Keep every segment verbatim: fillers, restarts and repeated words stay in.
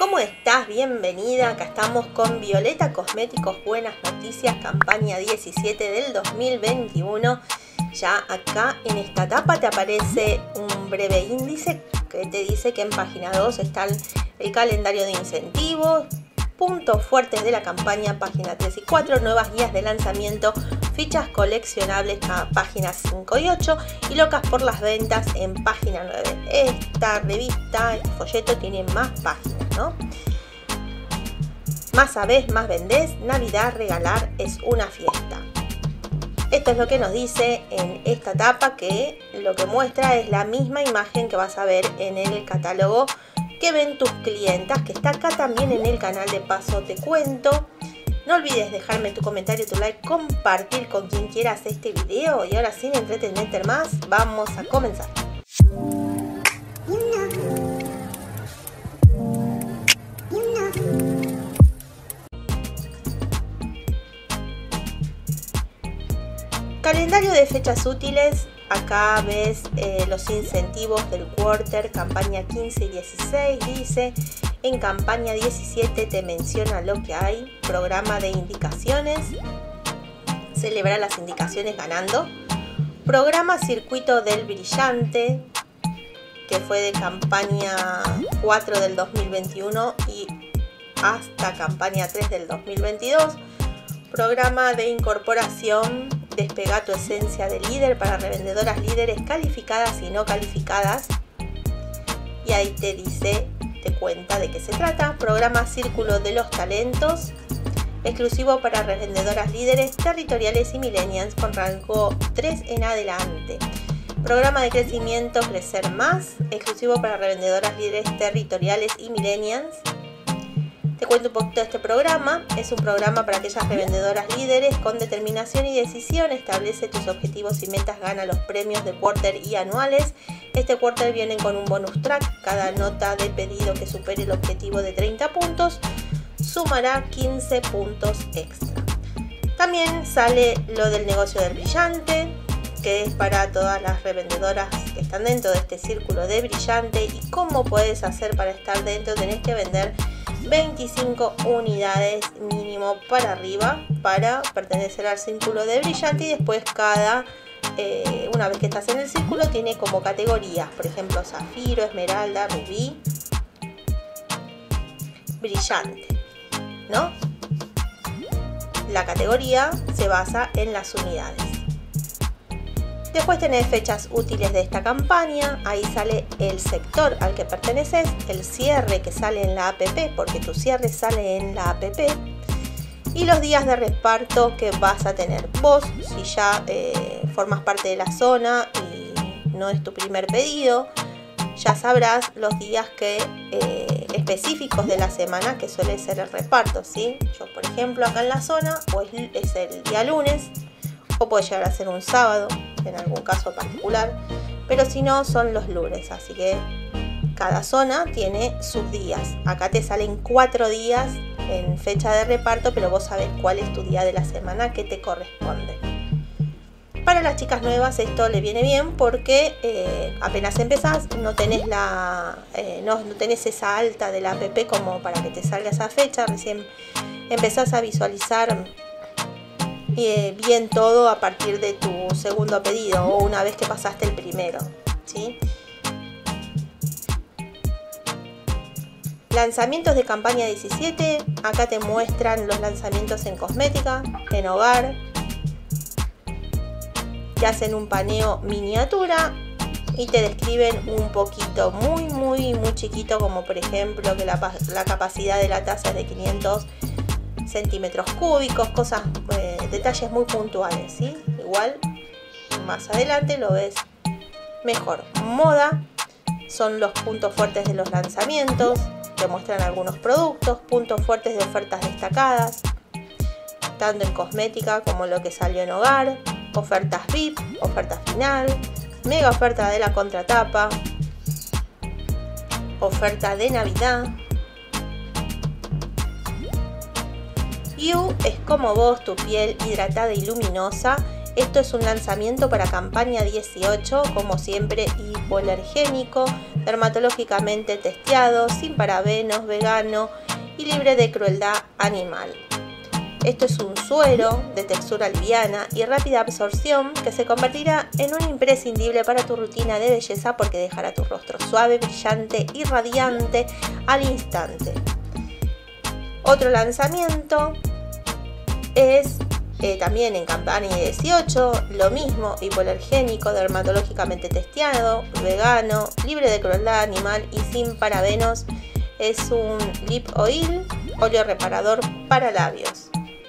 ¿Cómo estás? Bienvenida. Acá estamos con Violeta Cosméticos Buenas Noticias, campaña diecisiete del dos mil veintiuno. Ya acá en esta tapa te aparece un breve índice que te dice que en página dos está el, el calendario de incentivos, puntos fuertes de la campaña, página tres y cuatro, nuevas guías de lanzamiento, fichas coleccionables, páginas cinco y ocho, y locas por las ventas en página nueve. Esta revista, este folleto tiene más páginas, ¿no? Más sabés, más vendés. Navidad, regalar es una fiesta. Esto es lo que nos dice en esta tapa, que lo que muestra es la misma imagen que vas a ver en el catálogo que ven tus clientas, que está acá también en el canal. De paso te cuento. No olvides dejarme tu comentario, tu like, compartir con quien quieras este video. Y ahora, sin entretenerte más, vamos a comenzar. Calendario de fechas útiles. Acá ves eh, los incentivos del quarter, campaña quince y dieciséis, dice. En campaña diecisiete te menciona lo que hay. Programa de indicaciones. Celebrar las indicaciones ganando. Programa circuito del brillante, que fue de campaña cuatro del dos mil veintiuno y hasta campaña tres del dos mil veintidós. Programa de incorporación. Despega tu esencia de líder para revendedoras líderes calificadas y no calificadas. Y ahí te dice, te cuenta de qué se trata. Programa Círculo de los Talentos, exclusivo para revendedoras líderes territoriales y millennials con rango tres en adelante. Programa de crecimiento Crecer Más, exclusivo para revendedoras líderes territoriales y millennials. Te cuento un poquito de este programa. Es un programa para aquellas revendedoras líderes con determinación y decisión. Establece tus objetivos y metas, gana los premios de quarter y anuales. Este quarter viene con un bonus track. Cada nota de pedido que supere el objetivo de treinta puntos sumará quince puntos extra. También sale lo del negocio del brillante, que es para todas las revendedoras que están dentro de este círculo de brillante. Y cómo puedes hacer para estar dentro. Tenés que vender veinticinco unidades mínimo para arriba para pertenecer al círculo de brillante. Y después cada eh, una vez que estás en el círculo tiene como categorías, por ejemplo zafiro, esmeralda, rubí, brillante, ¿no? La categoría se basa en las unidades. Después tenés fechas útiles de esta campaña. Ahí sale el sector al que perteneces, el cierre que sale en la app, porque tu cierre sale en la app, y los días de reparto que vas a tener vos. Si ya eh, formas parte de la zona y no es tu primer pedido, ya sabrás los días que eh, específicos de la semana que suele ser el reparto, ¿sí? Yo, por ejemplo, acá en la zona pues es el día lunes, o puede llegar a ser un sábado en algún caso particular, pero si no son los lunes. Así que cada zona tiene sus días. Acá te salen cuatro días en fecha de reparto, pero vos sabés cuál es tu día de la semana que te corresponde. Para las chicas nuevas esto le viene bien porque eh, apenas empezás, no tenés, la, eh, no, no tenés esa alta de la app como para que te salga esa fecha. Recién empezás a visualizar Eh, bien todo a partir de tu segundo pedido o una vez que pasaste el primero, ¿sí? Lanzamientos de campaña diecisiete. Acá te muestran los lanzamientos en cosmética, en hogar. Te hacen un paneo miniatura y te describen un poquito, muy muy muy chiquito, como por ejemplo que la, la capacidad de la taza es de quinientos centímetros cúbicos, cosas, eh, detalles muy puntuales, ¿sí? Igual más adelante lo ves mejor. Moda son los puntos fuertes de los lanzamientos. Te muestran algunos productos, puntos fuertes de ofertas destacadas, tanto en cosmética como lo que salió en hogar, ofertas V I P, oferta final, mega oferta de la contratapa, oferta de Navidad. You es como vos, tu piel hidratada y luminosa. Esto es un lanzamiento para campaña dieciocho, como siempre hipoalergénico, dermatológicamente testeado, sin parabenos, vegano y libre de crueldad animal. Esto es un suero de textura liviana y rápida absorción que se convertirá en un imprescindible para tu rutina de belleza porque dejará tu rostro suave, brillante y radiante al instante. Otro lanzamiento es eh, también en campaña dieciocho, lo mismo, hipoalergénico, dermatológicamente testeado, vegano, libre de crueldad animal y sin parabenos. Es un lip oil, óleo reparador para labios.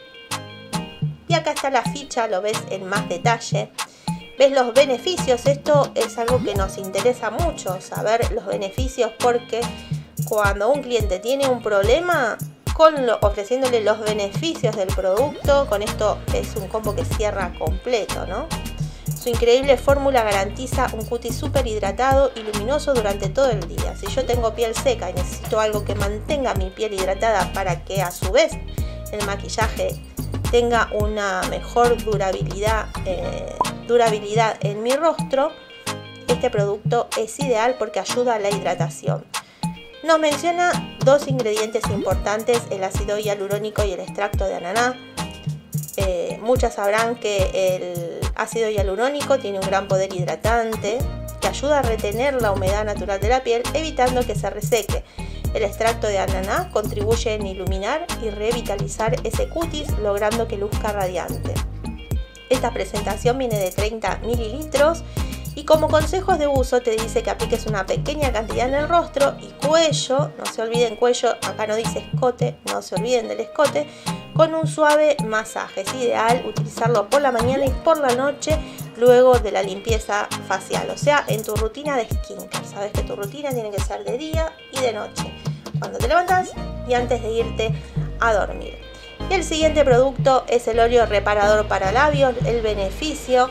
Y acá está la ficha, lo ves en más detalle. Ves los beneficios, esto es algo que nos interesa mucho, saber los beneficios, porque cuando un cliente tiene un problema, con lo, ofreciéndole los beneficios del producto, con esto es un combo que cierra completo, ¿no? Su increíble fórmula garantiza un cutis súper hidratado y luminoso durante todo el día. Si yo tengo piel seca y necesito algo que mantenga mi piel hidratada para que a su vez el maquillaje tenga una mejor durabilidad, eh, durabilidad en mi rostro, este producto es ideal porque ayuda a la hidratación. Nos menciona dos ingredientes importantes, el ácido hialurónico y el extracto de ananá. Eh, muchas sabrán que el ácido hialurónico tiene un gran poder hidratante que ayuda a retener la humedad natural de la piel, evitando que se reseque. El extracto de ananá contribuye en iluminar y revitalizar ese cutis, logrando que luzca radiante. Esta presentación viene de treinta mililitros y como consejos de uso te dice que apliques una pequeña cantidad en el rostro y cuello, no se olviden cuello, acá no dice escote, no se olviden del escote, con un suave masaje. Es ideal utilizarlo por la mañana y por la noche luego de la limpieza facial, o sea, en tu rutina de skincare. Sabes que tu rutina tiene que ser de día y de noche, cuando te levantas y antes de irte a dormir. Y el siguiente producto es el óleo reparador para labios. El beneficio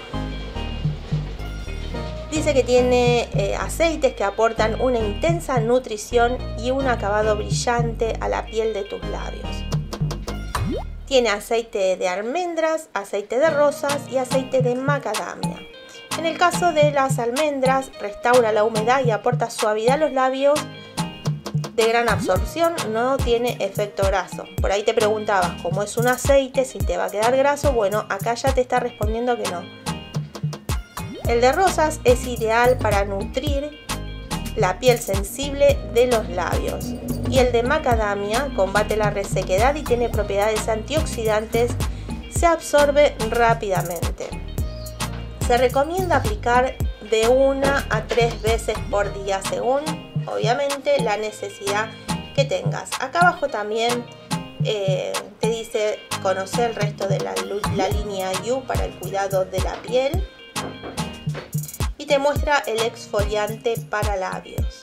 dice que tiene eh, aceites que aportan una intensa nutrición y un acabado brillante a la piel de tus labios. Tiene aceite de almendras, aceite de rosas y aceite de macadamia. En el caso de las almendras, restaura la humedad y aporta suavidad a los labios, de gran absorción, no tiene efecto graso. Por ahí te preguntabas, ¿cómo es un aceite? Si te va a quedar graso. Bueno, acá ya te está respondiendo que no. El de rosas es ideal para nutrir la piel sensible de los labios. Y el de macadamia combate la resequedad y tiene propiedades antioxidantes, se absorbe rápidamente. Se recomienda aplicar de una a tres veces por día según, obviamente, la necesidad que tengas. Acá abajo también eh, te dice conocer el resto de la, la línea You para el cuidado de la piel. Y te muestra el exfoliante para labios.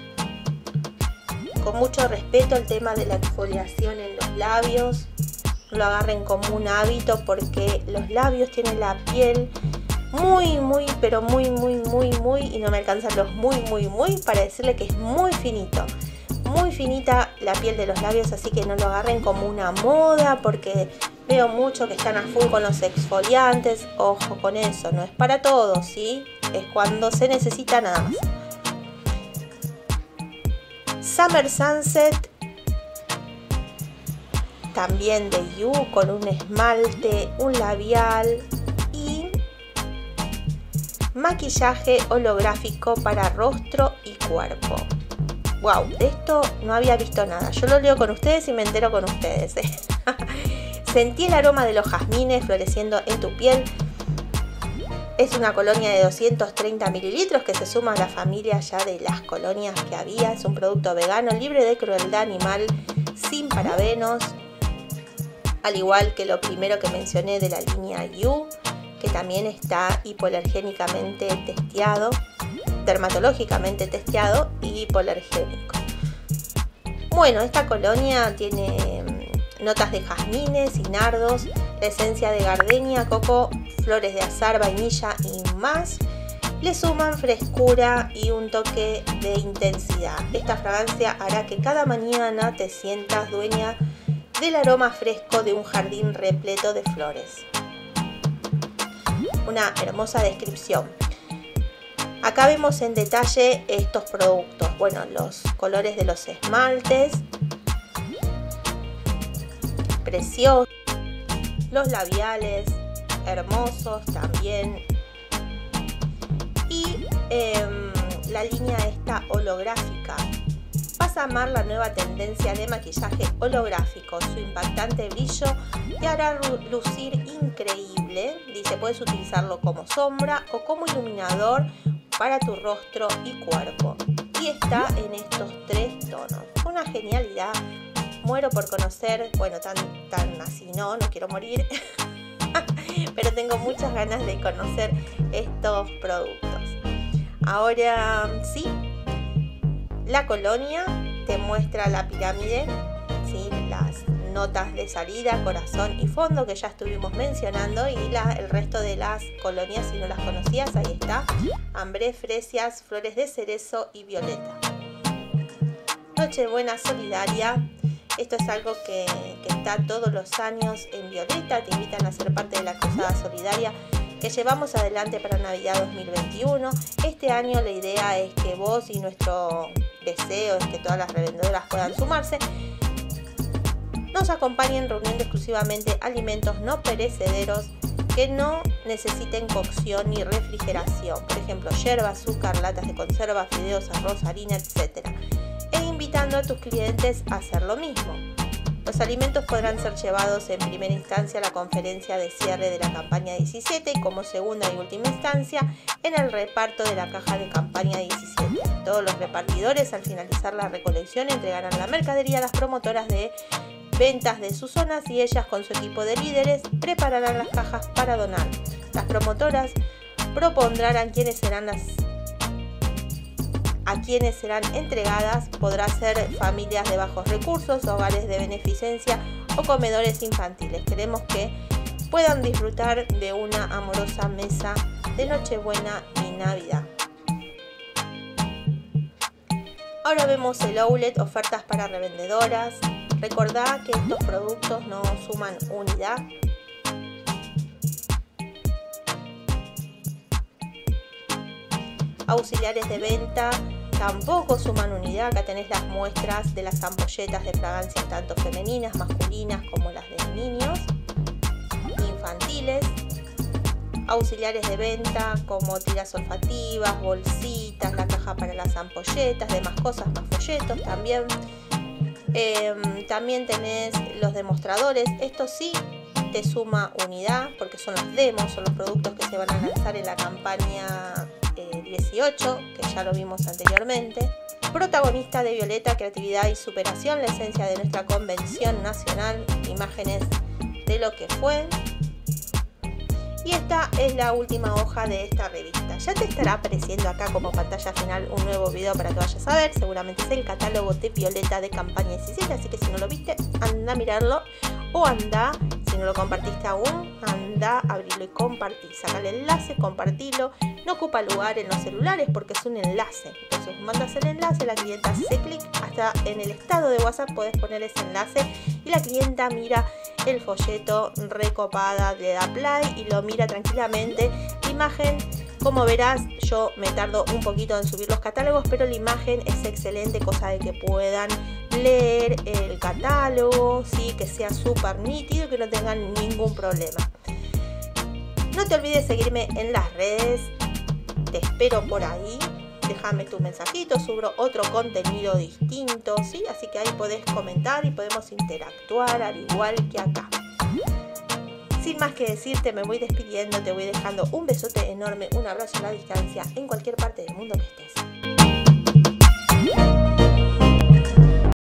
Con mucho respeto el tema de la exfoliación en los labios. No lo agarren como un hábito porque los labios tienen la piel muy, muy, pero muy, muy, muy, muy, y no me alcanzan los muy, muy, muy para decirle que es muy finito. Muy finita la piel de los labios, así que no lo agarren como una moda porque veo mucho que están a full con los exfoliantes. Ojo con eso, no es para todos, ¿sí? Es cuando se necesita nada más. Summer Sunset, también de You, con un esmalte, un labial y maquillaje holográfico para rostro y cuerpo. Wow, de esto no había visto nada. Yo lo leo con ustedes y me entero con ustedes, ¿eh? Sentí el aroma de los jazmines floreciendo en tu piel. Es una colonia de doscientos treinta mililitros que se suma a la familia ya de las colonias que había. Es un producto vegano, libre de crueldad animal, sin parabenos. Al igual que lo primero que mencioné de la línea You, que también está hipoalergénicamente testeado, dermatológicamente testeado y hipoalergénico. Bueno, esta colonia tiene notas de jazmines y nardos, esencia de gardenia, coco, flores de azahar, vainilla y más. Le suman frescura y un toque de intensidad. Esta fragancia hará que cada mañana te sientas dueña del aroma fresco de un jardín repleto de flores. una hermosa descripción. Acá vemos en detalle estos productos, bueno, los colores de los esmaltes, preciosos, los labiales, hermosos también, y eh, la línea esta holográfica. Vas a amar la nueva tendencia de maquillaje holográfico, su impactante brillo te hará lucir increíble. Dice, puedes utilizarlo como sombra o como iluminador para tu rostro y cuerpo, y está en estos tres tonos. Una genialidad, muero por conocer, bueno, tan, tan así no, no quiero morir, pero tengo muchas ganas de conocer estos productos. Ahora sí, la colonia te muestra la pirámide, ¿sí? Las notas de salida, corazón y fondo que ya estuvimos mencionando, y la, el resto de las colonias, si no las conocías, ahí está: ambré, fresias, flores de cerezo y violeta. Nochebuena solidaria. Esto es algo que, que está todos los años en Violeta. Te invitan a ser parte de la cruzada solidaria que llevamos adelante para Navidad dos mil veintiuno. Este año la idea es que vos, y nuestro deseo es que todas las revendedoras puedan sumarse, nos acompañen reuniendo exclusivamente alimentos no perecederos que no necesiten cocción ni refrigeración. Por ejemplo, yerba, azúcar, latas de conserva, fideos, arroz, harina, etcétera. E invitando a tus clientes a hacer lo mismo. Los alimentos podrán ser llevados en primera instancia a la conferencia de cierre de la campaña diecisiete y como segunda y última instancia en el reparto de la caja de campaña diecisiete. Todos los repartidores, al finalizar la recolección, entregarán la mercadería a las promotoras de ventas de sus zonas y ellas, con su equipo de líderes, prepararán las cajas para donar. Las promotoras propondrán a quienes serán las a quienes serán entregadas. Podrá ser familias de bajos recursos, hogares de beneficencia o comedores infantiles. Queremos que puedan disfrutar de una amorosa mesa de Nochebuena y Navidad. Ahora vemos el outlet, ofertas para revendedoras. Recordá que estos productos no suman unidad. Auxiliares de venta tampoco suman unidad. Acá tenés las muestras de las ampolletas de fragancias tanto femeninas, masculinas, como las de niños, infantiles. Auxiliares de venta como tiras olfativas, bolsitas, la caja para las ampolletas, demás cosas, más folletos también. Eh, también tenés los demostradores. Esto sí te suma unidad porque son los demos, son los productos que se van a lanzar en la campaña eh, dieciocho, que ya lo vimos anteriormente. Protagonista de Violeta, creatividad y superación, la esencia de nuestra convención nacional, imágenes de lo que fue. Y esta es la última hoja de esta revista. Ya te estará apareciendo acá como pantalla final un nuevo video para que vayas a ver. Seguramente es el catálogo de Violeta de campaña diecisiete, así que si no lo viste, anda a mirarlo. O anda, si no lo compartiste aún, anda a abrirlo y compartir. Saca el enlace, compartilo. No ocupa lugar en los celulares porque es un enlace. Entonces mandas el enlace, la clienta hace clic, hasta en el estado de WhatsApp podés poner ese enlace y la clienta mira el folleto recopada, le da play y lo mira tranquilamente. La imagen, como verás, yo me tardo un poquito en subir los catálogos, pero la imagen es excelente, cosa de que puedan leer el catálogo, ¿sí? Que sea súper nítido y que no tengan ningún problema. No te olvides seguirme en las redes, te espero por ahí. Déjame tu mensajito, subo otro contenido distinto, ¿sí? Así que ahí podés comentar y podemos interactuar al igual que acá. Sin más que decirte, me voy despidiendo, te voy dejando un besote enorme, un abrazo a la distancia en cualquier parte del mundo que estés.